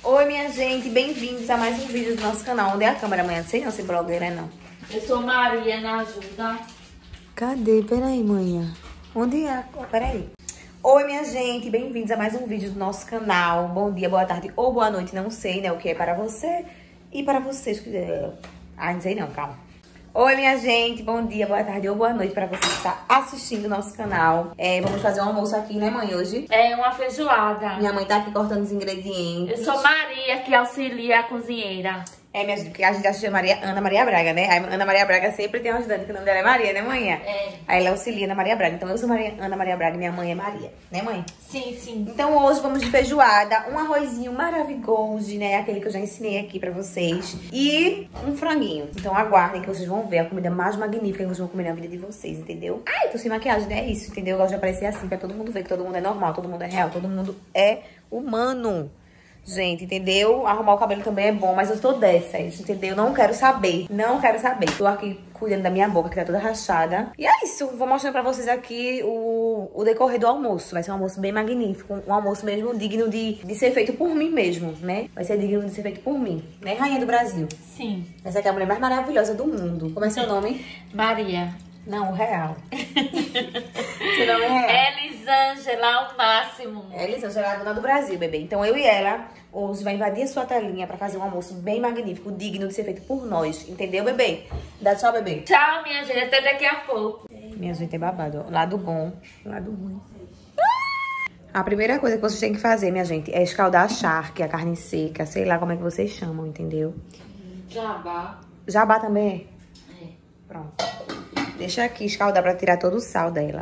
Oi, minha gente, bem-vindos a mais um vídeo do nosso canal. Onde é a câmera amanhã? Não sei não, se blogueira não. Eu sou Maria, na ajuda. Cadê? Peraí, manhã. Onde é? Peraí. Oi, minha gente, bem-vindos a mais um vídeo do nosso canal. Bom dia, boa tarde ou boa noite, não sei, né, o que é para você e para vocês que... não sei não, calma. Oi, minha gente, bom dia, boa tarde ou boa noite para você que está assistindo o nosso canal. Vamos fazer um almoço aqui, né, mãe, hoje? É uma feijoada. Minha mãe tá aqui cortando os ingredientes. Eu sou Maria, que auxilia a cozinheira. Minha gente, porque a gente chama Ana Maria Braga, né? A Ana Maria Braga sempre tem uma ajudante, que o nome dela é Maria, né, mãe? Aí ela auxilia Ana Maria Braga. Então eu sou Ana Maria Braga e minha mãe é Maria, né, mãe? Sim, sim. Então hoje vamos de feijoada, um arrozinho maravilhoso, né? Aquele que eu já ensinei aqui pra vocês. E um franguinho. Então aguardem que vocês vão ver a comida mais magnífica que vocês vão comer na vida de vocês, entendeu? Ai, tô sem maquiagem, né? É isso, entendeu? Eu gosto de aparecer assim, pra todo mundo ver que todo mundo é normal, todo mundo é real, todo mundo é humano. Gente, entendeu? Arrumar o cabelo também é bom, mas eu tô dessas, entendeu? Não quero saber, não quero saber. Tô aqui cuidando da minha boca, que tá toda rachada. E é isso, vou mostrando pra vocês aqui o decorrer do almoço. Vai ser um almoço bem magnífico, um almoço mesmo digno de ser feito por mim mesmo, né? Vai ser digno de ser feito por mim, né, rainha do Brasil? Sim. Essa aqui é a mulher mais maravilhosa do mundo. Como é seu nome? Maria. Não, o real. Seu nome é real? Elisângela, o máximo. Elisângela é a dona do Brasil, bebê. Então eu e ela hoje vai invadir a sua telinha pra fazer um almoço bem magnífico, digno de ser feito por nós. Entendeu, bebê? Dá tchau, bebê. Tchau, minha gente. Até daqui a pouco. Minha gente é babado. Lado bom, lado ruim. A primeira coisa que vocês têm que fazer, minha gente, é escaldar a charque, a carne seca, sei lá como é que vocês chamam, entendeu? Jabá. Jabá também? É. Pronto. Deixa aqui escaldar pra tirar todo o sal dela.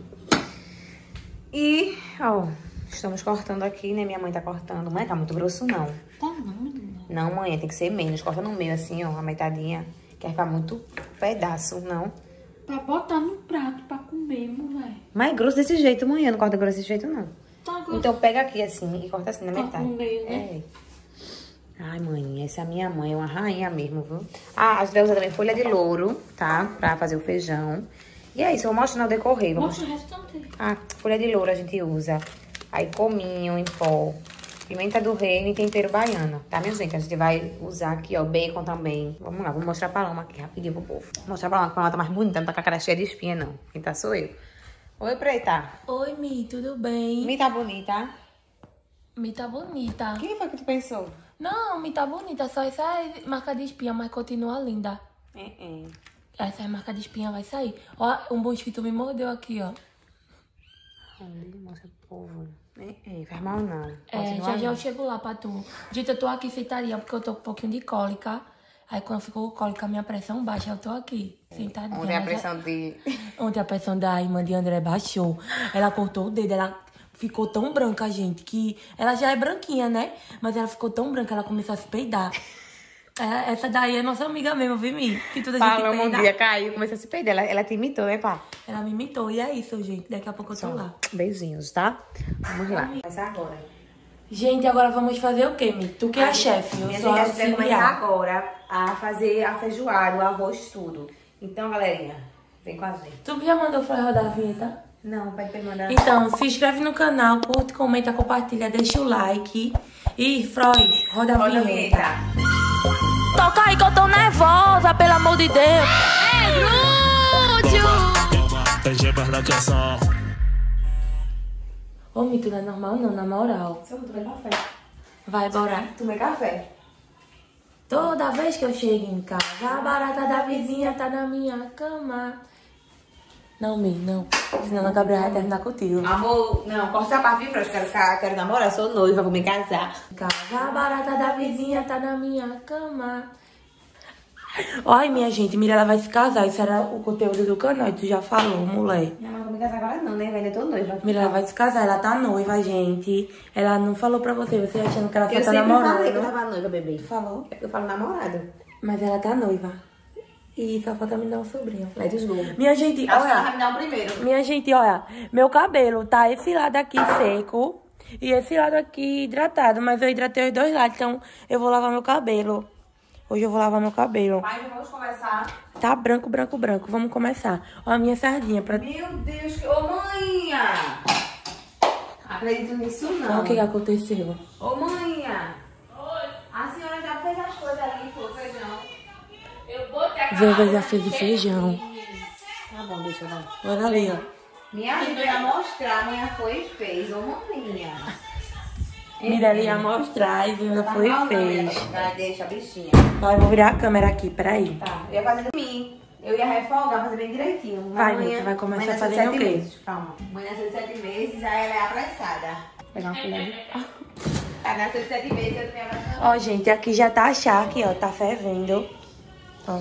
E, ó, estamos cortando aqui, né? Minha mãe tá cortando. Mãe, tá muito grosso, não. Tá não, menina. Não, mãe, tem que ser menos. Corta no meio, assim, ó, a metadinha. Quer ficar muito pedaço, não. Pra botar no prato pra comer, mulher. Mas é grosso desse jeito, mãe. Não corta grosso desse jeito, não. Tá grosso. Então pega aqui, assim, e corta assim na metade. No meio, né? Ai, mãe, essa é a minha mãe, é uma rainha mesmo, viu? Ah, a gente vai usar também folha de louro, tá? Pra fazer o feijão. E é isso, eu vou mostrar no decorrer. Mostra o restante. Ah, folha de louro a gente usa. Aí cominho em pó, pimenta do reino e tempero baiano, tá, minha gente? A gente vai usar aqui, ó, bacon também. Vamos lá, vou mostrar a Paloma aqui rapidinho pro povo. Vou mostrar a Paloma, que a Paloma tá mais bonita, não tá com a cara cheia de espinha, não. Quem tá sou eu. Oi, Preta. Oi, Mi, tudo bem? Mi tá bonita? Mi tá bonita. Quem foi que tu pensou? Não, Mi tá bonita, só essa é marca de espinha, mas continua linda. Essa marca de espinha vai sair. Ó, um mosquito me mordeu aqui, ó. Ali, mostra pro povo. Faz mal não. Já eu chego lá pra tu. Gente, eu tô aqui sentadinha porque eu tô com um pouquinho de cólica. Aí quando ficou cólica, minha pressão baixa, eu tô aqui, sentadinha. Ontem a pressão de... Ontem a pressão da irmã de André baixou. Ela cortou o dedo, ela ficou tão branca, gente, que... Ela já é branquinha, né? Mas ela ficou tão branca, ela começou a se peidar. Essa daí é nossa amiga mesmo, viu, Mi? Que toda gente peida. Um dia caiu, começou a se peidar. Ela te imitou, né, pá? Ela me imitou. E é isso, gente. Daqui a pouco eu tô lá. Beijinhos, tá? Vamos lá. Começar agora. Gente, agora vamos fazer o quê, Mi? Tu que é a chefe, eu sou a gente vai começar auxiliar. agora a fazer a feijoada, o arroz, tudo. Então, galerinha, vem com a gente. Tu já mandou o Froy rodar a vinheta? Não, pede pra mandar. Então, se inscreve no canal, curte, comenta, compartilha, deixa o like. E, Froy, roda a vinheta. Toca aí que eu tô nervosa, pelo amor de Deus. Ô, Mi, tu não é normal não, na moral. Só vou tomar café. Vai, bora. Tomei café. Toda vez que eu chego em casa, a barata da vizinha tá na minha cama. Não, Mi, não. Senão a Gabriela vai terminar contigo. Amor, não, corta essa parte, viu? Quero namorar, sou noiva, vou me casar. A barata da vizinha tá na minha cama. Ai, minha gente, Mirella vai se casar. Isso era o conteúdo do canal, tu já falou, mulher. Não, mas vou me casar agora não, né? Ainda tô noiva. Mirella vai se casar, ela tá noiva, gente. Ela não falou pra você achando que ela só Eu tá sempre namorando. falei que eu tava noiva, bebê. Tu falou? Eu falo namorado. Mas ela tá noiva. E só falta me dar um sobrinho. Vai dos lobos. Minha gente, Acho que ela olha. vai me dar um primeiro. Minha gente, olha. Meu cabelo tá esse lado aqui seco e esse lado aqui hidratado. Mas eu hidratei os dois lados, então eu vou lavar meu cabelo. Hoje eu vou lavar meu cabelo. Mas vamos começar. Tá branco, branco, branco. Vamos começar. Ó a minha sardinha pra... Meu Deus, que... Ô, manha! Acredito nisso, não. Olha o que aconteceu. Ô, manha! Veiga já fez o feijão. Tá bom, deixa eu dar. Olha ali, ó. Minha amiga ia mostrar, amanhã foi e fez. Ô, maninha. Mirella ia mostrar e Veiga foi e fez. Vai, deixa a bichinha. Vai, vou virar a câmera aqui, peraí. Tá, eu ia fazer de mim. Eu ia refolgar, fazer bem direitinho. Vai, Mita, vai começar fazendo o quê? Calma. Mãe nasceu de 7 meses, aí ela é apressada. Vou pegar uma colher. Ela nasceu de 7 meses, eu também apressada. Ó, gente, aqui já tá a charque, ó, tá fervendo. Ó.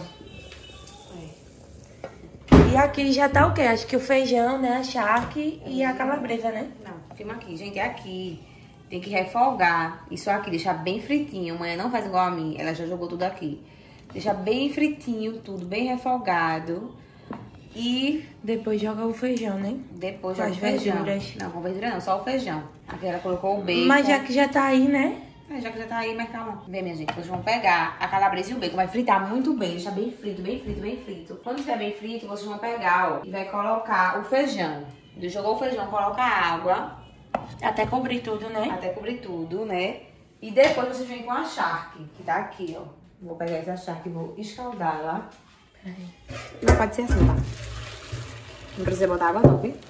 E aqui já tá o quê? Acho que o feijão, né, a charque e a calabresa, né? Não, filma aqui. Gente, é aqui. Tem que refogar isso aqui, deixar bem fritinho. Amanhã não faz igual a mim, ela já jogou tudo aqui. Deixa bem fritinho, tudo bem refogado. E depois joga o feijão, né? Depois com joga as o feijão. verduras. Não, com verdura não, só o feijão. Aqui ela colocou o bacon. Mas já que já tá aí, né? Já que já tá aí, mas calma. Vem, minha gente, vocês vão pegar a calabresa e o bacon. Vai fritar muito bem, deixar bem frito, bem frito, bem frito. Quando estiver bem frito, vocês vão pegar, ó, e vai colocar o feijão. Jogou o feijão, coloca a água. Até cobrir tudo, né? Até cobrir tudo, né? E depois vocês vêm com a charque, que tá aqui, ó. Vou pegar essa charque e vou escaldá-la. Peraí. Não pode ser assim, tá? Não precisa botar água não, viu?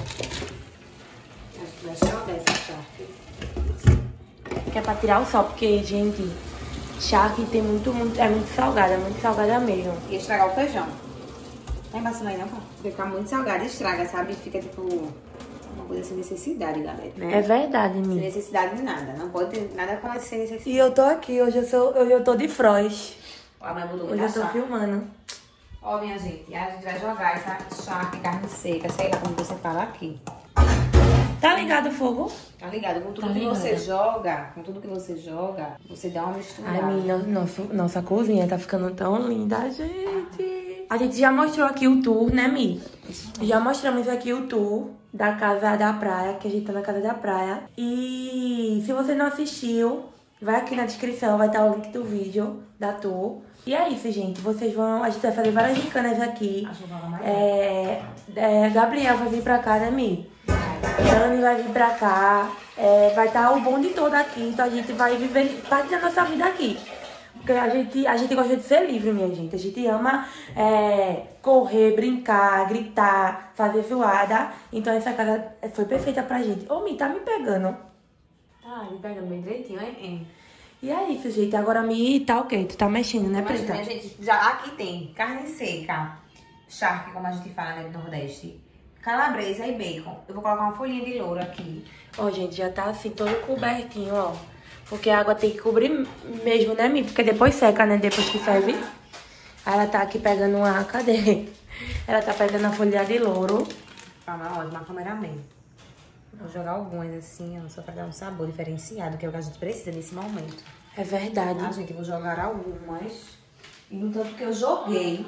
Acho que vai escaldar essa charque. Que é pra tirar o sal, porque, gente, charque tem é muito salgada mesmo. E estragar o feijão. Não é embaçando aí não, pô. Fica muito salgado, estraga, sabe? Fica tipo uma coisa sem necessidade, galera. Né? É verdade, Sem minha. necessidade de nada. Não pode ter nada com sem necessidade. E eu tô aqui, hoje eu tô de froz. A mãe botou Hoje eu tô filmando. Ó, minha gente, a gente vai jogar essa charque, carne seca, sei lá como você fala aqui. Tá ligado o fogo? Tá ligado? Com tudo Tá que ligado. você joga, você dá uma misturada. Ai, minha, nossa cozinha tá ficando tão linda, gente. A gente já mostrou aqui o tour, né, Mi? Já mostramos aqui o tour da casa da praia, que a gente tá na casa da praia. E se você não assistiu, vai aqui na descrição, vai estar o link do vídeo da tour. E é isso, gente. Vocês vão... A gente vai fazer várias gincana aqui. Acho que vai mais. Gabriel vai vir pra cá, né, Mi? Dani vai vir pra cá. Vai estar o bonde todo aqui. Então a gente vai viver parte da nossa vida aqui. Porque a gente gosta de ser livre, minha gente. A gente ama correr, brincar, gritar, fazer zoada. Então essa casa foi perfeita pra gente. Ô, Mi, tá me pegando. Tá, ele pegando bem direitinho, hein? E é isso, gente. Agora Mi tá ok. Tu tá mexendo, né, Mas, Preta? minha gente, já aqui tem carne seca, charque, como a gente fala, né, do Nordeste, calabresa e bacon. Eu vou colocar uma folhinha de louro aqui. Ó, gente, já tá assim, todo cobertinho, ó. Porque a água tem que cobrir mesmo, né, Mi? Porque depois seca, né? Depois que ferve. Aí ela tá aqui pegando uma... Cadê? Ela tá pegando a folha de louro. Calma, ótima, cameraman. Vou jogar algumas assim, ó, só pra dar um sabor diferenciado, que é o que a gente precisa nesse momento. É verdade. Ah, gente, eu vou jogar algumas. E no tanto que eu joguei...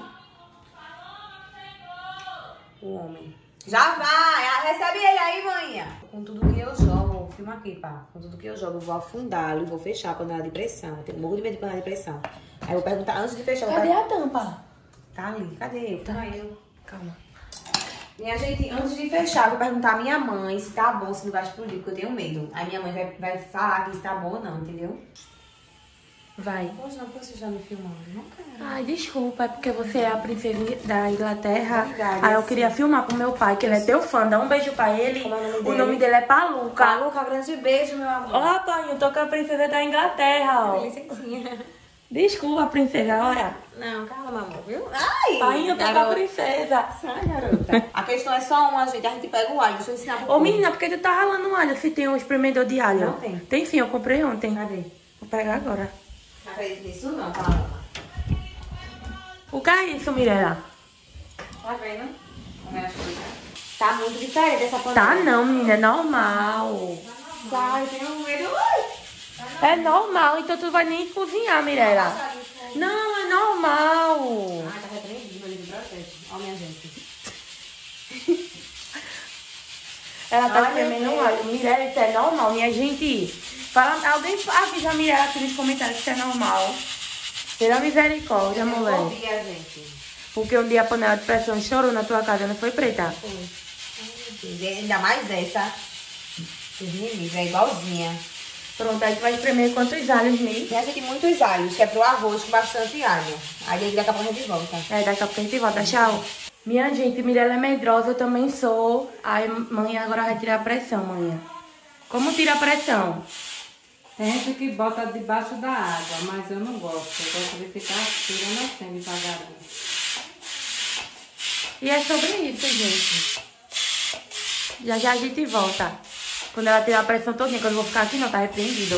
O homem. Já vai! Recebe ele aí, manhã! Com tudo que eu jogo, filma aqui, pá. Com tudo que eu jogo, eu vou afundá-lo e vou fechar a panela de pressão. Eu tenho um pouco de medo de panela de pressão. Aí eu vou perguntar, antes de fechar... Cadê a tampa? Tá ali, cadê? Tá eu. Calma. Minha gente, antes de fechar, eu vou perguntar à minha mãe se tá bom, se não vai explodir, porque eu tenho medo. Aí minha mãe vai falar que se tá bom ou não, entendeu? Vai. Poxa, não, você já me filmando, não quero. Ai, desculpa, é porque você é a princesa da Inglaterra. Verdade, Aí eu sim. queria filmar pro meu pai, que ele é teu fã. Dá um beijo pra ele. Como é o nome O dele? nome dele é Paluca. Paluca, grande beijo, meu amor. Ó, pai, eu tô com a princesa da Inglaterra, ó. Licencinha. Desculpa, princesa, olha. Não, calma, amor, viu? Ai! Pai, eu tô com a princesa. Ai, garota. A questão é só uma, gente. A gente pega o alho. Deixa eu ensinar pro Ô, povo. menina, por que tu tá ralando alho se tem um espremedor de alho? Não tem. Tem sim, eu comprei ontem. Cadê? Vou pegar agora. Não acredito nisso não, calma. O que é isso, Mirella? Tá vendo? Como é as coisas? Tá muito diferente essa panela. Tá não, menina, é normal. Tá, eu tenho medo. É normal, então tu vai nem cozinhar, Mirella. Não, é normal. Ai, tá repreendido ali do processo. Ó, minha gente. Ela tá Ai, espremendo meu um alho. Mirella, isso é normal, minha gente. Fala, alguém avisa a Mirella aqui nos comentários que isso é normal. Pela misericórdia, mulher. Confia, gente. Porque um dia a panela de pressão estourou na tua casa, não foi, Preta? Foi. Ai, meu Deus. E ainda mais essa. Os inimigos, é igualzinha. Pronto, aí tu vai espremer quantos alhos, Mi? Tem aqui muitos alhos, que é pro arroz com bastante alho. Aí daqui a pouco a gente volta. É, daqui a pouco a gente volta. Tchau. Minha gente, Mirella é medrosa, eu também sou. Aí, mãe, agora vai tirar a pressão, mãe. Como tira a pressão? Tem gente que bota debaixo da água, mas eu não gosto. Eu gosto de ficar tirando assim, devagarinho. E é sobre isso, gente. Já já a gente volta. Quando ela tirar a pressão todinha, que eu não vou ficar aqui não, tá repreendido.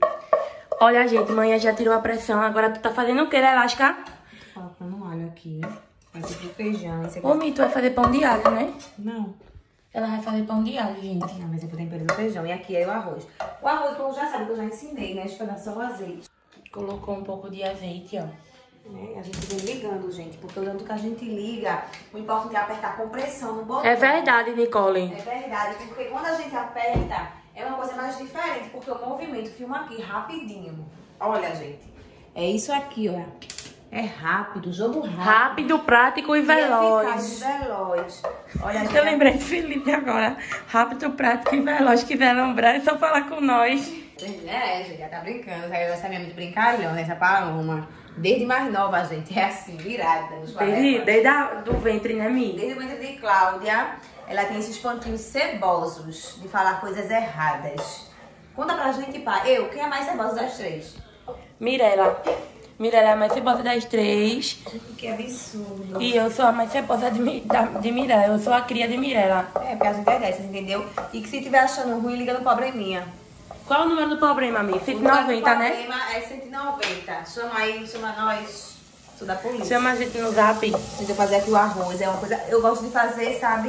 Olha, gente, mãe já tirou a pressão. Agora tu tá fazendo o que, Lelasca? Tô colocando um alho aqui. Esse aqui é feijão, esse aqui... Ô, Mi, tu vai fazer pão de alho, né? Não. Ela vai fazer pão de alho, gente. Não, mas eu vou tempero do feijão. E aqui é o arroz. O arroz, como já sabe, que eu já ensinei, né? Esperar só o azeite. Colocou um pouco de azeite, ó. A gente vem ligando, gente. Porque o tanto que a gente liga, o importante é apertar com pressão no botão. É verdade, Nicole. É verdade, porque quando a gente aperta, é uma coisa mais diferente. Porque o movimento filma aqui rapidinho. Olha, gente. É isso aqui, olha. É rápido, jogo rápido. Rápido, prático e veloz. Eficaz e veloz. Olha, gente. Eu lembrei de Felipe agora. Rápido, prático e veloz. Que vai lembrar, é só falar com nós. É, gente, já tá brincando. Essa minha muito brincalhona, essa Paloma. Desde mais nova, gente, é assim, virada. Desde do ventre, né, Mi? Desde o ventre de Cláudia, ela tem esses pontinhos cebosos de falar coisas erradas. Conta pra gente, pai. Quem é mais cebosa das três? Mirella. Mirella é a mais cebosa das três. Que absurdo. E eu sou a mais cebosa de Mirella. Eu sou a cria de Mirella. É, porque a gente é dessas, entendeu? E que se tiver achando ruim, liga no probleminha. Qual o número do problema, Mi? 190, né? O problema é 190. Chama aí, chama nós. Sou da polícia. Chama a gente no zap. Deixa eu fazer aqui o arroz. É uma coisa... Eu gosto de fazer, sabe?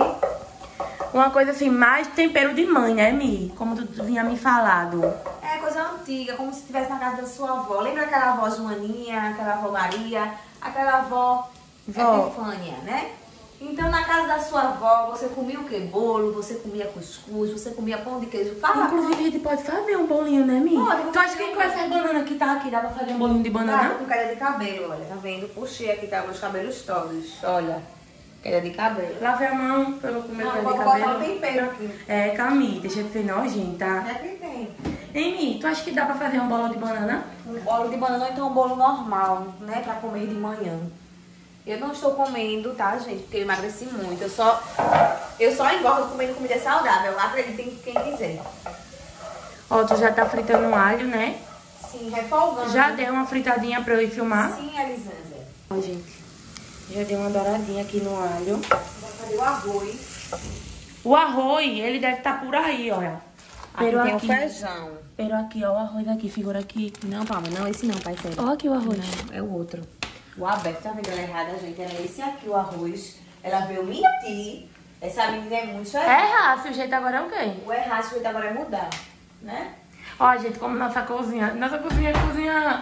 Uma coisa assim, mais tempero de mãe, né, Mi? Como tu vinha me falado. É coisa antiga, como se estivesse na casa da sua avó. Lembra aquela avó Joaninha, aquela avó Maria, aquela avó Epifânia, né? Então, na casa da sua avó, você comia o quê? Bolo, você comia cuscuz, você comia pão de queijo. Fala. Inclusive, a gente pode fazer um bolinho, né, Mi? Pode. Tu acha que com essa banana que tá aqui, dá pra fazer um bolinho de banana? Tá, com queda de cabelo, olha, tá vendo? Puxei aqui, tá, meus cabelos todos, olha. Queda de cabelo. Lavei a mão pra eu comer queda de Vou cabelo. botar o tempero aqui. É, Cami, deixa de ser nojenta. É que tem. Hein, Mi, tu acha que dá pra fazer um bolo de banana? Um bolo de banana ou então um bolo normal, né? Pra comer de manhã. Eu não estou comendo, tá, gente? Porque eu emagreci muito. Eu só engordo comendo comida saudável. Acreditem em quem quiser. Ó, tu já tá fritando um alho, né? Sim, refogando. Já deu uma fritadinha pra eu ir filmar? Sim, Elisângela. Ó, gente, já deu uma douradinha aqui no alho. Vou fazer o arroz. O arroz, ele deve estar por aí, olha. Aqui tem o feijão. Pero aqui, ó, o arroz aqui, figura aqui. Não, Palma, não, esse não, pai, sério. Ó aqui o arroz. Não, é o outro. O aberto, tá vendo ela errada, gente? Era esse aqui, o arroz. Ela veio mentir. Essa menina é muito chata. Errar, se o jeito agora é o quê? O errar, se o jeito agora é mudar, né? Ó, gente, como nossa cozinha é cozinha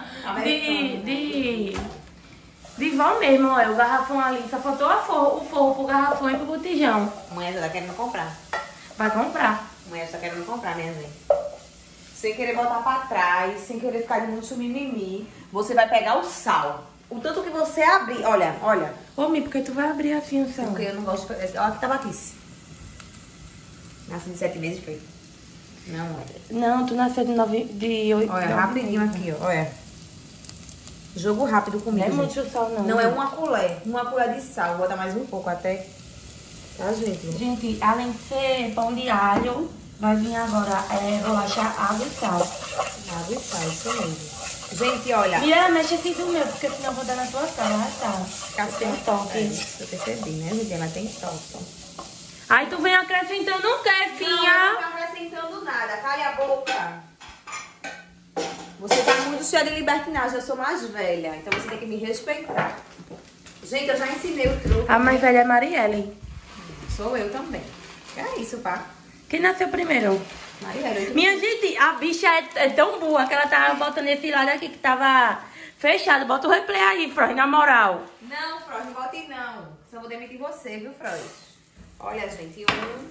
de vó mesmo, ó. O garrafão ali, só faltou o forro pro garrafão e pro botijão. Mãe já tá querendo comprar. Vai comprar. Mãe só querendo comprar, minha gente. Sem querer botar pra trás, sem querer ficar de muito mimimi, você vai pegar o sal. O tanto que você abrir, olha. Ô, Mi, por que tu vai abrir assim o sal? Porque eu não gosto de... Olha que tabaquice. Nasci de 7 meses, foi? Não, olha. Não, tu nasceu de 8. Olha, rapidinho aqui, ó. Olha. Jogo rápido comigo. Não é gente. muito sal, não. Não, é uma colher de sal. Bota mais um pouco até. Tá, gente? Gente, além de ser pão de alho, vai vir agora bolacha, água e sal. Água e sal, isso mesmo. Gente, olha. Mira, mexe assim do meu, porque senão eu vou dar na tua cara, tá? Café Tem toque. Eu percebi, né, gente? Ela tem toque. Aí tu vem acrescentando o quê, Não, filha? não tá acrescentando nada. Cale a boca. Você tá muito cheia de libertinagem. Eu sou mais velha, então você tem que me respeitar. Gente, eu já ensinei o truque. A mais velha é Marielle. Sou eu também. É isso, pá. Quem nasceu primeiro? Marielle. Minha gente, a bicha é tão boa que ela tava botando esse lado aqui que tava fechado. Bota o replay aí, Freud, na moral. Não, Freud, não bote não. Só vou demitir você, viu, Freud? Olha, gente,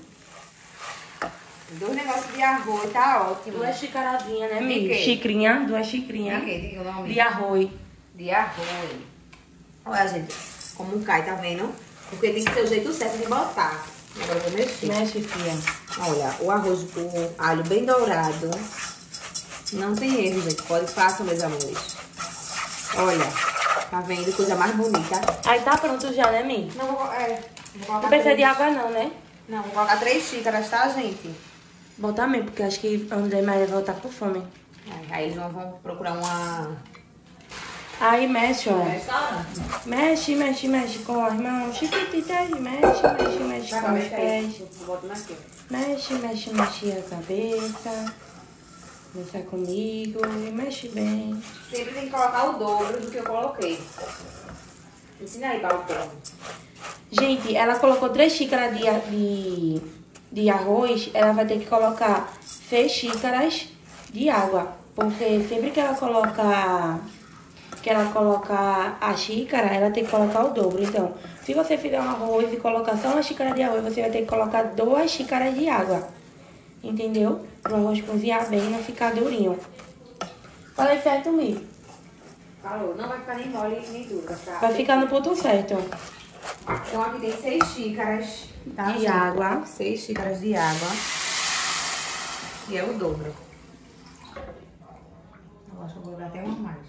2 negócios de arroz, tá ótimo. 2 xicarazinhas, né, De Mi? quê? Xicrinha, 2 xicrinhas. De quê? Diga o nome. De arroz. De arroz. Olha, gente, como cai, tá vendo? Porque tem que ser o jeito certo de botar. Agora eu vou mexer. Mexe, filha. Olha, o arroz com alho bem dourado. Não tem erro, gente. Pode façam, meus amores. Olha, tá vendo? Coisa mais bonita. Aí tá pronto já, né, Mi? Não vou colocar Não precisa de água não, né? Não, vou colocar 3 xícaras, tá, gente? Bom também, porque acho que o André Maria vai voltar com fome. Aí eles vão procurar uma... Aí mexe, ó. restaurante. Mexe, mexe, mexe com as mãos chiquititas. Mexe, mexe, mexe com os pés. Mexe, mexe, mexe a cabeça. Mexe comigo e mexe bem. Sempre tem que colocar o dobro do que eu coloquei. Ensina aí para o povo. Gente, ela colocou 3 xícaras de arroz. Ela vai ter que colocar 6 xícaras de água. Porque sempre que ela coloca a xícara, ela tem que colocar o dobro. Então, se você fizer um arroz e colocar só uma xícara de arroz, você vai ter que colocar 2 xícaras de água. Entendeu? Para o arroz cozinhar bem e não ficar durinho. Falei certo, Mi? Falou, não vai ficar nem mole nem duro. Vai ficar no ponto certo. Então aqui tem 6 xícaras tá, de água. 6 xícaras de água. E é o dobro. Eu acho que eu vou colocar até uma mais.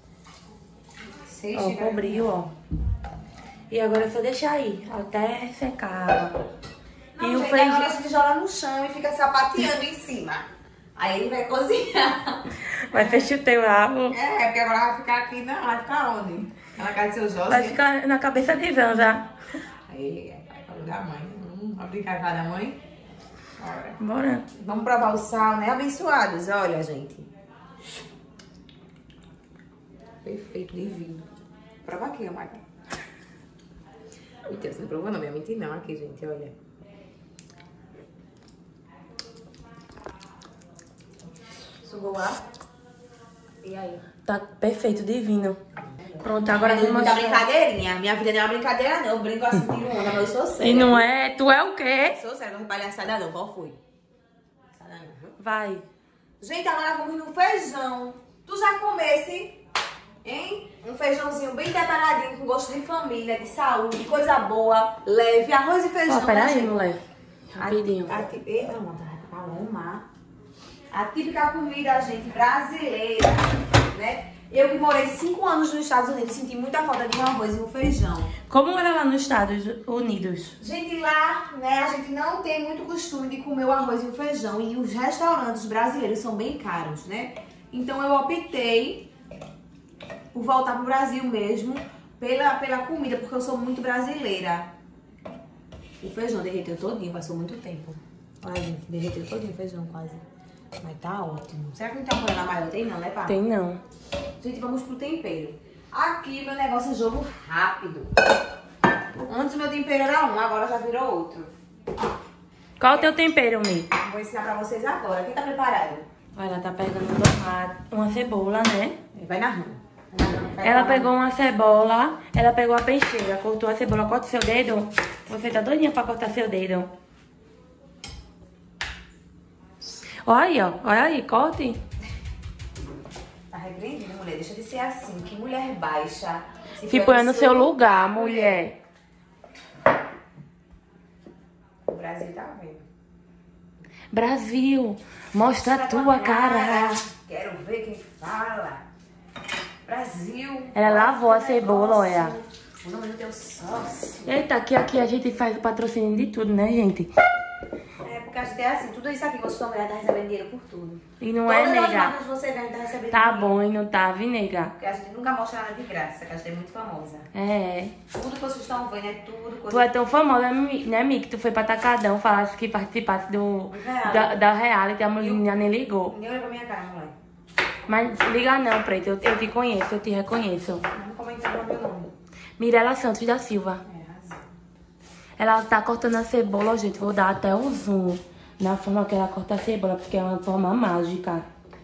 6 Ó, xícaras. cobriu, ó. E agora é só deixar aí, até secar a água. Não, E o gente, feijão... agora a gente joga no chão e fica sapateando em cima. Aí ele vai cozinhar. Vai fechar o teu rabo. É, porque agora vai ficar aqui, não, vai ficar onde? Na casa do seu Jorge? Vai ficar na cabeça de Zanza. Aí, vai da mãe. Vai brincar com a da mãe? Bora. Bora. Vamos provar o sal, né? Abençoados, olha, gente. Perfeito, divino. Prova aqui, Marca. Mentira, você não provou não, minha mentira não aqui, gente, olha. Sugou ar. E aí? Tá perfeito, divino. Pronto, agora vamos Muita mostrar. brincadeirinha. Minha vida não é uma brincadeira, não. Eu brinco assim de onda, mas eu sou séria. E não é? Tu é o quê? Sou séria, não foi palhaçada não. Qual foi? Palhaçada não, viu? Vai. Gente, agora vamos no feijão. Tu já comesse, hein? Um feijãozinho bem detalhadinho, com gosto de família, de saúde, coisa boa, leve. Arroz e feijão. Ó, peraí, né, gente? moleque. Rapidinho. Eita, mano, vai ficar uma. A típica comida, gente, brasileira, né? Eu que morei 5 anos nos Estados Unidos, senti muita falta de um arroz e um feijão. Como era lá nos Estados Unidos? Gente, lá, né, a gente não tem muito costume de comer o arroz e o feijão. E os restaurantes brasileiros são bem caros, né? Então eu optei por voltar pro Brasil mesmo, pela comida, porque eu sou muito brasileira. O feijão derreteu todinho, passou muito tempo. Olha, gente, derreteu todinho o feijão quase. Mas tá ótimo. Será que não tem uma panela maior? Tem não, né, pá? Tem não. Gente, vamos pro tempero. Aqui meu negócio é jogo rápido. Antes o meu tempero era um, agora já virou outro. Qual o teu tempero, Mi? Vou ensinar pra vocês agora. Quem tá preparado? Ela tá pegando um tomate, uma cebola, né? Vai narrando. Ela pegou uma cebola, ela pegou a peixeira, cortou a cebola, corta o seu dedo. Você tá doidinha pra cortar seu dedo. Olha aí, ó. Olha aí, corte. Tá repreendido, mulher. Deixa de ser assim. Que mulher baixa. Se põe no seu lugar, mulher. O Brasil tá vendo. Brasil, mostra a tua cara. Quero ver quem fala. Brasil. Ela lavou a cebola, olha. O nome do teu sócio. Eita, aqui a gente faz o patrocínio de tudo, né, gente? É, porque a gente é assim. Tudo isso aqui, você sua mulher tá recebendo dinheiro por tudo. E não é, Todas as nega? marcas que você vende tá recebendo Tá dinheiro. bom, e não tá, vi, nega? Porque a gente nunca mostra nada de graça, que a gente é muito famosa. É. Tudo que vocês estão vendo é tudo coisa. Tu é tão famosa, né, Mi? Que tu foi pra Atacadão, falasse que participasse da reality, a menina nem ligou. Ninguém olha pra minha cara, mulher. Mas liga não, Preto, eu te conheço, eu te reconheço. Não comentando o meu nome. Mirela Santos da Silva. É, razão. Ela tá cortando a cebola, gente. Vou dar até o zoom na forma que ela corta a cebola, porque é uma forma mágica.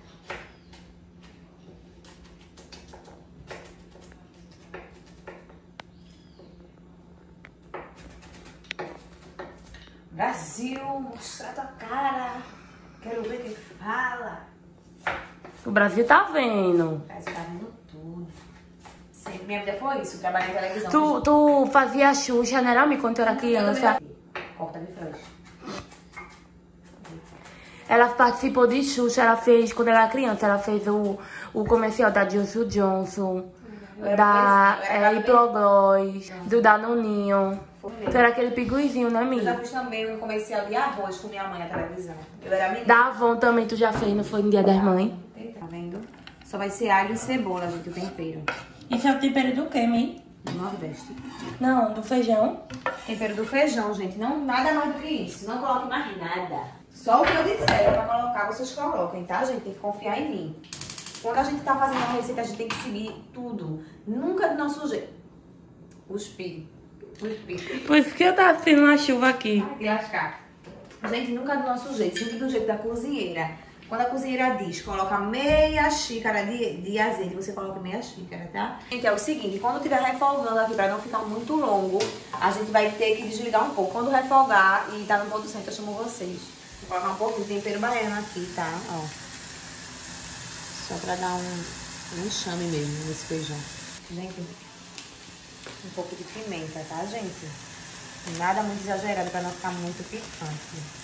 Brasil, mostra tua cara. Quero ver quem fala. O Brasil tá vendo. Brasil tá vendo tudo. Sempre minha vida foi isso, trabalhar em televisão. Tu fazia Xuxa, não era, Mi, quando tu era criança? Corta de frente. Ela participou de Xuxa, ela fez, quando ela era criança, ela fez o comercial da Johnson, da Hiplogloss, do Danoninho. Era aquele piguizinho, né, Eu amiga? já fiz também um comercial de arroz com minha mãe na televisão. Eu era menina. Da Avon também tu já fez, não foi no Dia das Mães? Tá vendo? Só vai ser alho e cebola, gente, o tempero. Isso é o tempero do quê, Mi? Do Nordeste. Não, do feijão. Tempero do feijão, gente. Não, nada mais do que isso. Não coloque mais nada. Só o que eu disser pra colocar, vocês coloquem, tá, gente? Tem que confiar em mim. Quando a gente tá fazendo uma receita, a gente tem que seguir tudo. Nunca do nosso jeito. Cuspi. Por isso que eu tava sendo uma chuva aqui. Ai, que lascar. Gente, nunca do nosso jeito. Sempre do jeito da cozinheira. Quando a cozinheira diz, coloca meia xícara de azeite, você coloca meia xícara, tá? Gente, é o seguinte, quando estiver refogando aqui, pra não ficar muito longo, a gente vai ter que desligar um pouco. Quando refogar e tá no ponto certo, eu chamo vocês. Vou colocar um pouco de tempero baiano aqui, tá? Ó. Só pra dar um enxame mesmo nesse feijão. Gente, um pouco de pimenta, tá, gente? Nada muito exagerado pra não ficar muito picante.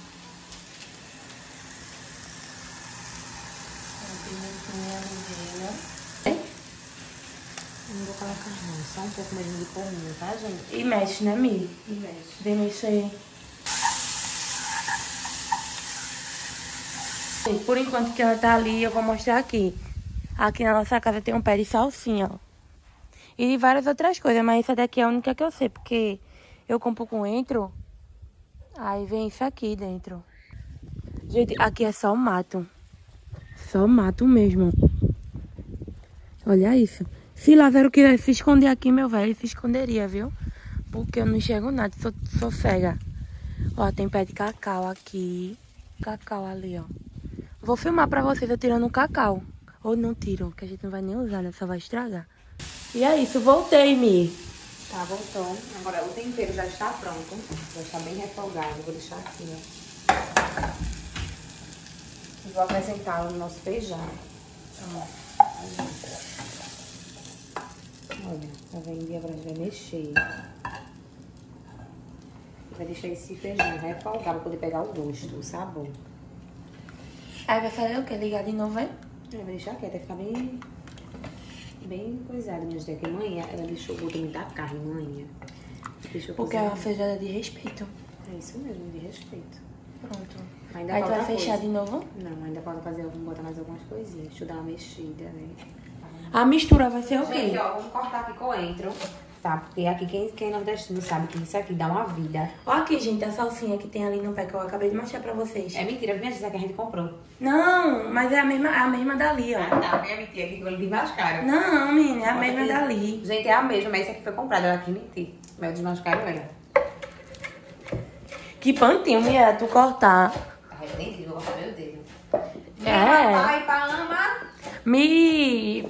Não vou colocar não, só um pouco mesmo de cominho, tá, gente? E mexe, né, Mi? E mexe. Vem mexer. Por enquanto que ela tá ali, eu vou mostrar aqui. Aqui na nossa casa tem um pé de salsinha, ó. E várias outras coisas, mas essa daqui é a única que eu sei, porque eu compro coentro, aí vem isso aqui dentro. Gente, aqui é só mato. Só mato mesmo. Olha isso. Se Lázaro quisesse se esconder aqui, meu velho, ele se esconderia, viu? Porque eu não enxergo nada, sou cega. Ó, tem pé de cacau aqui. Cacau ali, ó. Vou filmar pra vocês eu tirando o cacau. Ou não tiro, que a gente não vai nem usar, né? Só vai estragar. E é isso, voltei, Mi. Tá, voltou. Agora o tempero já está pronto. Já está bem refogado. Vou deixar aqui, ó. E vou acrescentá-lo no nosso feijão. Olha, tá vendo? E agora a gente vai mexer. Vai deixar esse feijão refogar pra poder pegar o gosto, o sabor. Aí vai fazer o quê? Ligar de novo, hein? Vou deixar aqui até ficar bem coisado, minhas ideias. Que manhã ela deixou o botou muita carne, manhã. Deixou Porque é cozinhar. uma feijoada de respeito. É isso mesmo, de respeito. Pronto. Ainda Aí tu vai falta fechar coisa. de novo? Não, ainda falta fazer, botar mais algumas coisinhas. Deixa eu dar uma mexida, né? A mistura vai ser o Gente, quê? ó, vamos cortar aqui coentro, tá? Porque aqui quem nordestino sabe que isso aqui dá uma vida. Ó aqui, gente, a salsinha que tem ali no pé que eu acabei de mostrar pra vocês. É mentira, minha gente, essa que a gente comprou. Não, mas é a mesma dali, ó. Ah, tá, minha mentira, que eu mais caro. Não, menina, é a mesma dali. Gente, é a mesma, mas essa aqui foi comprada, ela aqui mentir. Mas o desmascaro era. Que pantinho, mulher, tu cortar. Arrependido, vou cortar meu dedo. É. Papai, ama. Me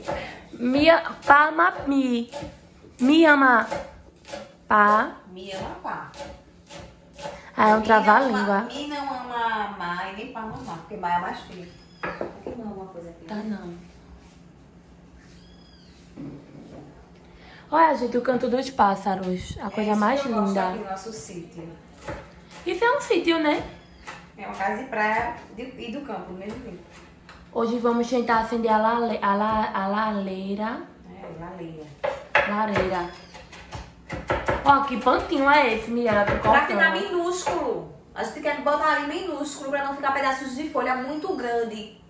ama. Pá. Me ama, pá. Ah, é um trava-língua. Me não ama amar e nem pá mamar, porque má é mais feio. Aqui não alguma coisa aqui. Tá, não. Olha, gente, o canto dos pássaros. A coisa mais Eu gosto linda. aqui no nosso sítio. Isso é um sítio, né? É uma casa de praia e do campo, do mesmo tempo. Hoje vamos tentar acender a lareira. Lareira. Ó, que pantinho é esse, Miriam? Pra ficar minúsculo. A gente quer botar ali minúsculo pra não ficar pedaços de folha muito grande.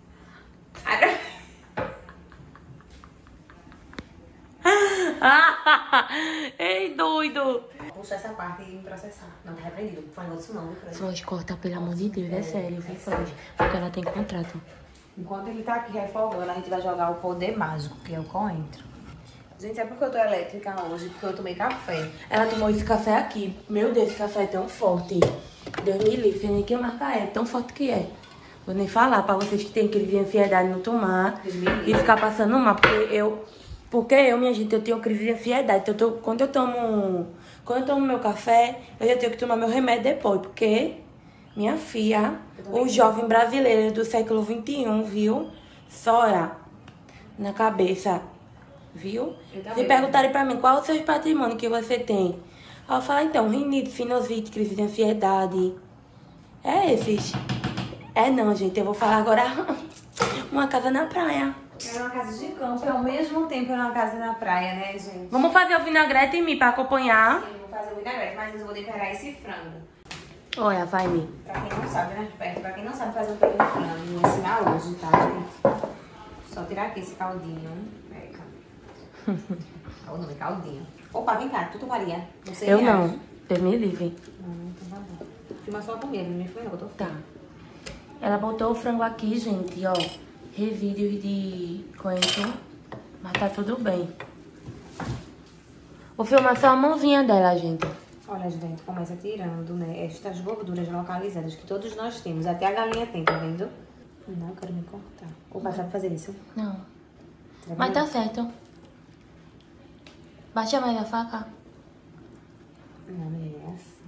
Ei, doido! Puxa essa parte e me processar. Não, tá repreendido. Não faz isso não, viu, Fred? Pode cortar, pelo amor de Deus, é sério, viu, Fred? Porque ela tem contrato. Enquanto ele tá aqui refogando, a gente vai jogar o poder mágico, que é o coentro. Gente, é porque eu tô elétrica hoje, porque eu tomei café. Ela tomou esse café aqui. Meu Deus, esse café é tão forte. Deus me livre, nem que marca é, tão forte que é. Vou nem falar pra vocês que tem crise de ansiedade não tomar e ficar passando mal, porque eu, minha gente, eu tenho crise de ansiedade. Então, quando eu tomo meu café, eu já tenho que tomar meu remédio depois, porque minha filha, o jovem brasileiro do século XXI, viu? Sora na cabeça, viu? Se perguntarem pra mim qual o seu patrimônio que você tem, eu falo, então, rinite, sinusite, crise de ansiedade. É esses. É não, gente, eu vou falar agora uma casa na praia. É uma casa de campo e ao mesmo tempo é uma casa na praia, né, gente? Vamos fazer o vinagrete em mim pra acompanhar. Sim, vou fazer o vinagrete, mas eu vou temperar esse frango. Olha, vai me. Pra quem não sabe, né, pra quem não sabe fazer um peito de frango, vou ensinar hoje, tá, gente? Só tirar aqui esse caldinho. Olha o nome, caldinho. Opa, vem cá, tu tomaria? Você Eu não, Deus me livre. Não, então tá bom. Filma só comigo, não me foi não, eu tô Tá. Ela botou o frango aqui, gente, ó. Revídeos de coentro. Mas tá tudo bem. Vou filmar só a mãozinha dela, gente. Olha, gente, começa tirando, né, estas gorduras localizadas que todos nós temos. Até a galinha tem, tá vendo? Não, eu quero me cortar. Opa, sabe fazer isso? Não. Tá Mas vendo? tá certo. Baixa mais a faca. Não, menina, é assim.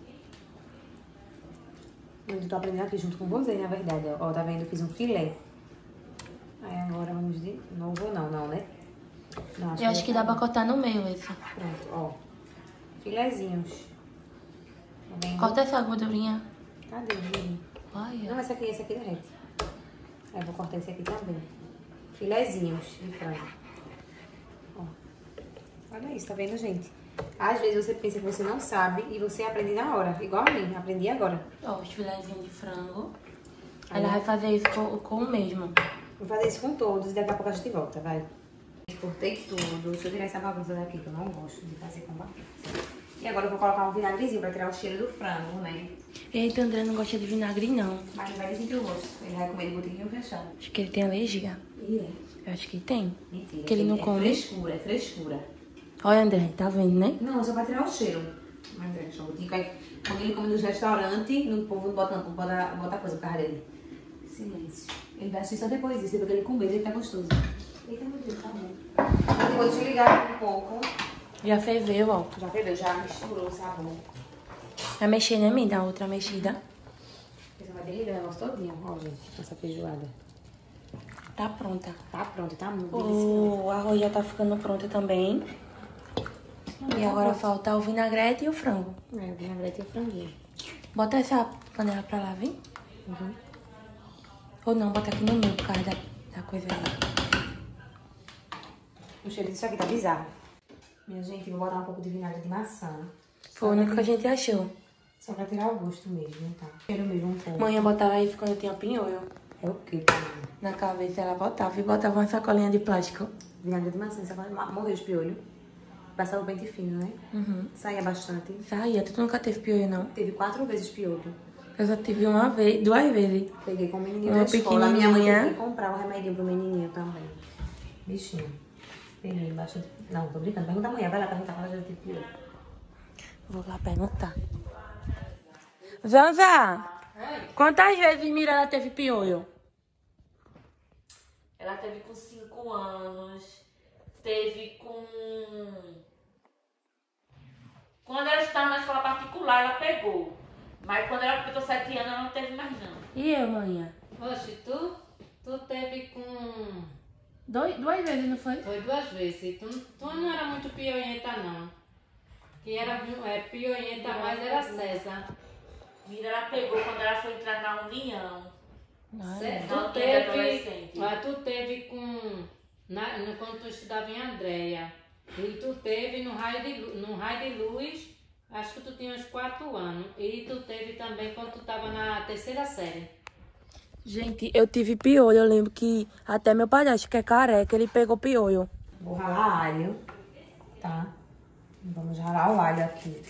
Eu tô aprendendo aqui junto com você, na verdade. Ó, tá vendo? Eu fiz um filé. Aí agora vamos de novo, não, né? Não, Eu acho que dá pra cortar no meio esse. Pronto, ó. Filezinhos. Tá vendo? Corta essa gordurinha. Cadê, menino? Olha. Não, esse aqui derrete. Aí eu vou cortar esse aqui também. Filezinhos de frango. Ó. Olha isso, tá vendo, gente? Às vezes você pensa que você não sabe e você aprende na hora. Igual a mim, aprendi agora. Ó, os filézinhos de frango. Ela vai fazer isso com o mesmo. Vou fazer isso com todos e daqui a pouco a gente volta, vai. Cortei tudo. Deixa eu tirar essa bagunça daqui, que eu não gosto de fazer com bagunça. E agora eu vou colocar um vinagrezinho pra tirar o cheiro do frango, né? Eita, André não gosta de vinagre, não. Mas não vai sentir o gosto. Ele vai comer de botiquinho fechado. Acho que ele tem alergia. E é. Eu acho que tem. Mentira. Que ele não come. É frescura. Olha, André, tá vendo, né? Não, só pra tirar o cheiro. Mas é, deixa eu botar. Quando ele come nos restaurantes, o povo não bota coisa por causa dele. Silêncio. Ele vai assistir só depois disso, depois que ele comer, ele tá gostoso. Eita, meu Deus, tá bom. Mas eu vou desligar um pouco. Já ferveu, ó. Já ferveu, já misturou o sabor. Vai mexer, né, me dá outra mexida. Você vai derreter o negócio todinho, ó, gente, essa feijoada. Tá pronta. Tá pronto, tá muito delicioso. O arroz já tá ficando pronto também. E agora falta o vinagrete e o frango. É, o vinagrete e o franguinho. Bota essa panela pra lá, vem. Uhum. Ou não, bota aqui no meio por causa da coisa ali. O cheiro disso aqui tá bizarro. Minha gente, vou botar um pouco de vinagre de maçã. Foi o único que a gente achou. Só pra tirar o gosto mesmo, tá? Cheiro mesmo um pouco. Mãe botava isso quando eu tinha pinholho. É o quê? Na cabeça ela botava e botava uma sacolinha de plástico. Vinagre de maçã, você vai morrer de piolho. Passava o pente fino, né? Uhum. Saía bastante. Saía, tu nunca teve piolho, não? Teve 4 vezes piolho. Eu só tive uma vez, 2 vezes. Peguei com o menininho Uma da escola. Minha mãe pequenininha. teve que comprar um remedinho pro menininho também. Bichinho. Peguei bastante. Não, tô brincando. Pergunta amanhã. Vai lá perguntar quando ela teve piolho. Vou lá perguntar. Zanza, quantas vezes Mirella teve piolho? Ela teve com 5 anos. Teve com... Quando ela estava na escola particular, ela pegou. Mas quando ela completou 7 anos, ela não teve mais, não. E eu, manhã? Oxe, tu teve com... 2 vezes, não foi? Foi 2 vezes. Tu não era muito piolhenta, não. Que era piolhenta, mas era César. Mirella pegou quando ela foi entrar na União. Tu teve, mas tu teve quando tu estudava em Andréia. E tu teve no raio de luz, acho que tu tinha uns 4 anos. E tu teve também quando tu estava na 3ª série. Gente, eu tive piolho. Eu lembro que até meu padrasto, que é careca, ele pegou piolho. Vou ralar alho, tá? Vamos ralar o alho aqui.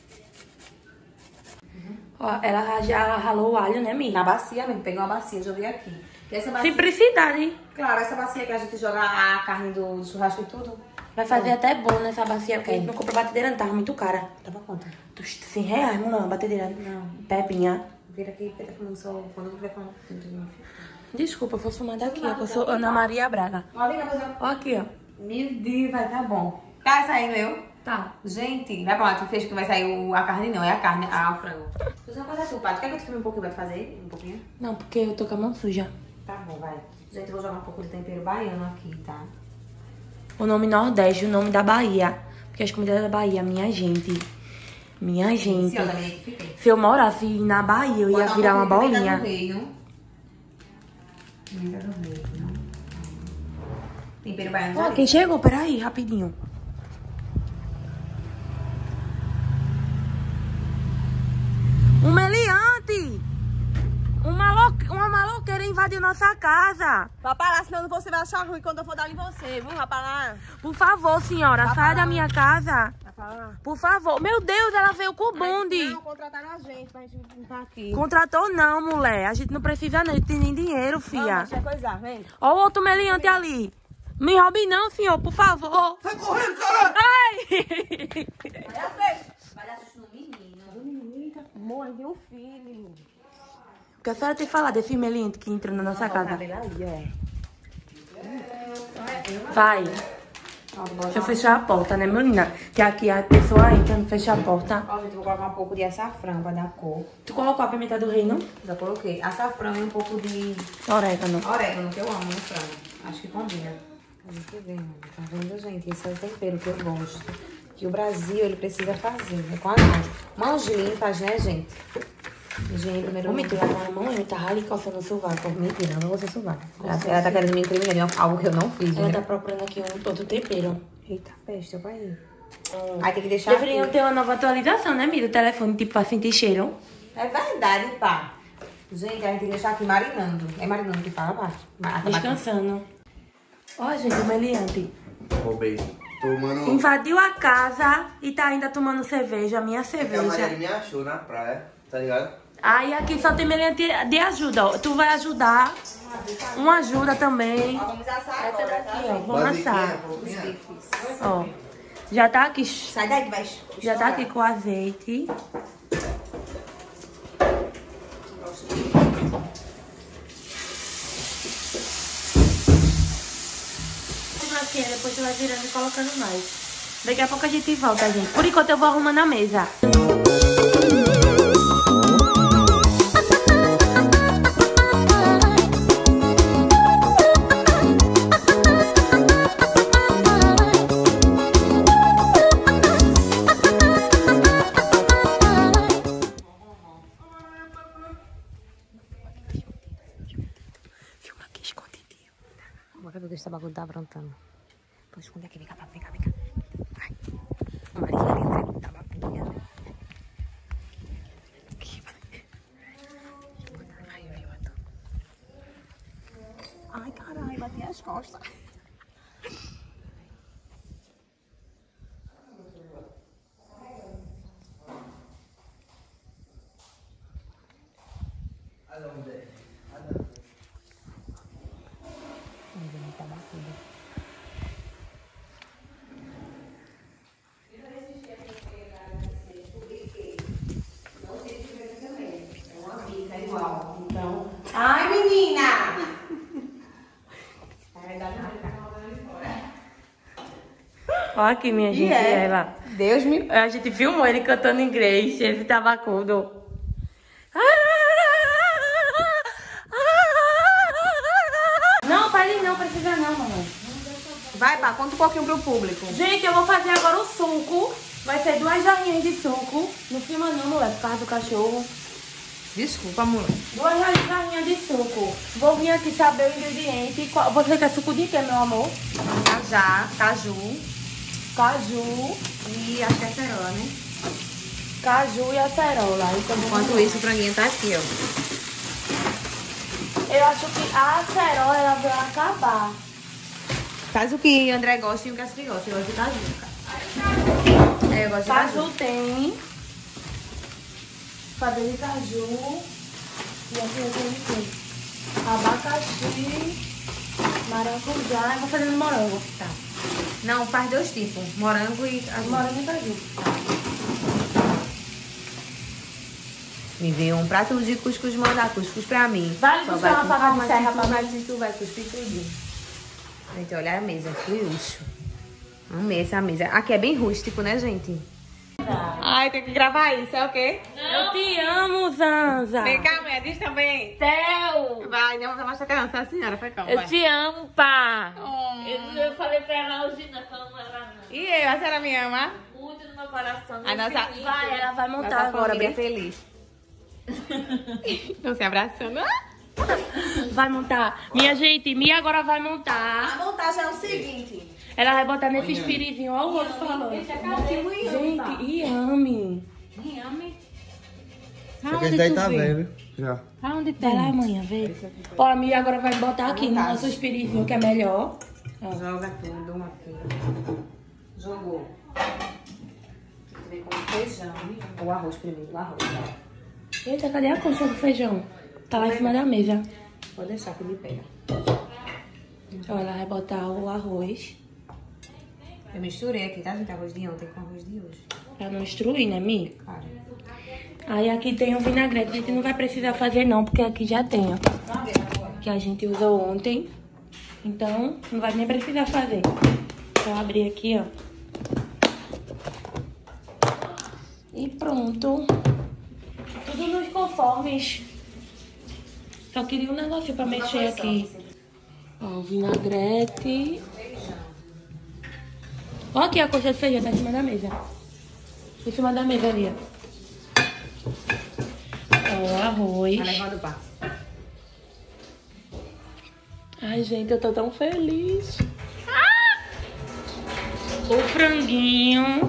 Ó, ela já ralou o alho, né, Mi? Na bacia mesmo, peguei uma bacia, joguei aqui. E essa bacia, Simplicidade. claro, essa bacia que a gente joga a carne do churrasco e tudo. Vai fazer até bom nessa bacia, porque a gente não comprou batedeira, não tava muito cara. Tava quanto? Dos 100 reais, não, batedeira. Não. Pepinha. Vira aqui, Pedro, falando só quando eu tiver falando. Desculpa, eu vou fumar daqui, ó, que eu sou Ana Maria Braga. Ó, vem cá, fazer. Ó aqui, ó. Meu Deus, vai tá bom. Tá saindo eu? Tá. Gente, vai pra lá, tu fez que vai sair a carne não, é a carne, o frango. Você vai fazer tu, Pato. Quer que eu te filme um pouquinho, vai fazer? Um pouquinho? Não, porque eu tô com a mão suja. Tá bom, vai. Gente, eu vou jogar um pouco de tempero baiano aqui, tá? O nome Nordeste, o nome da Bahia. Porque as comidas da Bahia, minha gente. Minha gente. Se eu também fiquei. Se eu morasse na Bahia, eu ia virar uma bolinha. No reino, Pimenta do reino. Tempero baiano. Ó, quem chegou? Peraí, rapidinho. Um meliante! Uma maloqueira invadiu nossa casa. Vá pra lá, senão você vai achar ruim quando eu for dar em você, viu? Vá pra lá. Por favor, senhora, saia da minha casa. Vá pra lá. Por favor. Meu Deus, ela veio com o bonde. Não, contrataram a gente pra gente ficar aqui. Contratou não, mulher. A gente não precisa não, a gente tem nem dinheiro, filha. Deixa eu coisar, vem. Ó o outro meliante ali. Me roube não, senhor, por favor. Sai correndo, caralho! Ai! Vai dar susto no menino. Menina, mãe de um filho. O que a senhora tem que falar desse meliante que entrou na nossa casa? Vai. Deixa eu fechar a porta, né, menina? Que aqui a pessoa entra, não fecha a porta. Ó, gente, vou colocar um pouco de açafrão pra dar cor. Tu colocou a pimenta do reino? Já coloquei açafrão e um pouco de Orégano. orégano, que eu amo no frango. Acho que combina. A gente vê, tá vendo, gente? Esse é o tempero que eu gosto. Que o Brasil, ele precisa fazer, né? Com as mãos. Mãos limpas, né, gente? Higiene primeiro. Ô, mentira, a mamãe tava ali coçando o sovaco. Mentira, não vou ser sovaco. Ela tá querendo me incriminar de algo que eu não fiz, Ela né? tá procurando aqui outro tempero. Eita, peste, olha aí. Aí tem que deixar Deveriam aqui. ter uma nova atualização, né, amigo? Do telefone, tipo, pra sentir cheiro. É verdade, pá. Gente, a gente tem que deixar aqui marinando. É marinando que fala, pá? Descansando. Ó, gente, o meliante. Roubei. Tomando. Invadiu a casa e tá ainda tomando cerveja, minha Que a Mariana cerveja. me achou na praia, tá ligado? Aí aqui só tem meliante de ajuda, ó. Tu vai ajudar. Uma ajuda também. Vamos assar Essa agora, daqui, tá? ó. Vamos assar. Pouquinho. Ó. Já tá aqui. Sai daí que vai Já tá aqui com azeite. Assim, depois tu vai virando e colocando mais. Daqui a pouco a gente volta, gente. Por enquanto eu vou arrumando a mesa. Filma aqui escondidinho. Bora ver o que esse bagulho tá aprontando. Vou esconder aqui, vem cá, vem cá, vem cá. Vai. A Maria ali entra no tabacuinha. Aqui, vai. Ai, caralho, bati as costas. Então. Ai, menina! Ó aqui, minha gente, ela. Deus me. A gente filmou ele cantando inglês, esse tabacudo. Não, pare não, precisa não, mamãe. Vai, pá, conta um pouquinho pro público. Gente, eu vou fazer agora o suco. Vai ser 2 jarrinhas de suco. Não filma não, moleque, por causa do cachorro. Desculpa, amor. 2 jarrinhas de suco. Vou vir aqui saber o ingrediente. Você quer suco de quê, meu amor? Cajá, caju Caju, e a acerola, né? caju e acerola. Então, Enquanto isso, o franguinho tá aqui, ó. eu acho que a acerola ela vai acabar. Faz o que o André gosta e o que a Castri gosta. Eu gosto de caju, cara. É, eu gosto de Caju caju. tem. Fazer de caju. E aqui eu tenho o quê? Abacaxi, maracujá. Eu vou fazer no morango. Tá. Não, faz 2 tipos. Morango e caju. Morango e caju. Me veio um prato de cuscuz, mandar cuscuz pra mim. Vale Só buscar uma com faca de calma, serra se tu pra vai, mim? se tu vai cuspir tudinho. Gente, olha a mesa, que luxo. Amei essa mesa. Aqui é bem rústico, né, gente? Ai, tem que gravar isso, é o quê? Eu te amo, Zanza. Vem cá, mulher, diz também. Theo, Vai, não, vai mostrar criança, a senhora, foi calma. eu te amo, pá. Eu falei pra ela hoje, não, que ela não era não. E eu, a senhora me ama? Muito no meu coração. A nossa, Vai, ela vai montar nossa agora, família bem feliz. Estão se abraçando. Vai montar. Minha gente, Mia agora vai montar. A montagem é o seguinte. Ela vai botar nesse espirizinho. Olha o outro falando. Gente, Iame. Só que esse daí tá velho. Já. Aonde tá lá amanhã, vê? Ó, a Mia agora vai botar aqui no nosso espirizinho, que é melhor. Ó. Joga tudo aqui. Jogou. Vem com o feijão. O arroz primeiro, o arroz. Eita, cadê a concha do feijão? Tá lá em cima da mesa. Pode deixar que ele pega. Ó, ela vai botar o arroz. Eu misturei aqui, tá, gente? Arroz de ontem com arroz de hoje. Pra não destruir, né, Mi? Claro. Aí aqui tem um vinagrete. A gente não vai precisar fazer não, porque aqui já tem, ó. Que a gente usou ontem. Então, não vai nem precisar fazer. Vou abrir aqui, ó. E pronto. Tudo nos conformes. Só queria um negocinho pra mexer aqui. Ó, o vinagrete. Ó aqui a coxa de feijão, tá em cima da mesa. Em cima da mesa ali, ó. Ó, arroz. Tá levando pá. Ai, gente, eu tô tão feliz. O franguinho.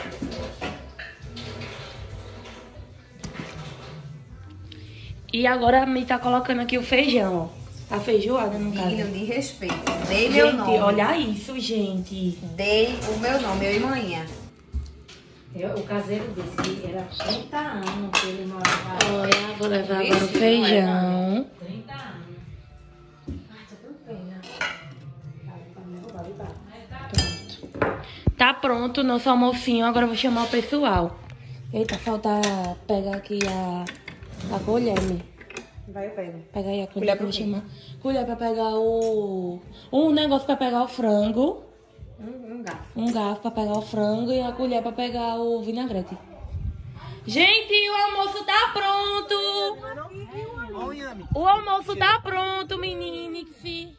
E agora a Mi tá colocando aqui o feijão, ó. A feijoada, no caso. Filho de respeito. Dei meu Gente, nome. olha isso, gente. Dei o meu nome, eu e manhã. O caseiro disse que era 30 anos que ele morava. Olha, vou levar agora o feijão. 30 anos. Pronto. Tá pronto o nosso almocinho, agora eu vou chamar o pessoal. Eita, falta pegar aqui a colher, Mi. Vai, eu pego. Pega aí a Colher colher pra pra quê? chamar. Colher pra pegar um negócio pra pegar o frango. Um garfo. Um garfo pra pegar o frango e a colher pra pegar o vinagrete. Gente, o almoço tá pronto! O almoço tá pronto, meninice.